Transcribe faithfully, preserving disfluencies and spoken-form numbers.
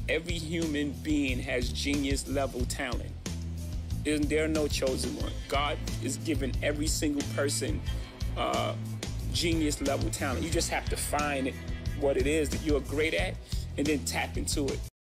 Every human being has genius level talent. There are no chosen one. God is giving every single person uh, genius level talent. You just have to find it, what it is that you're great at, and then tap into it.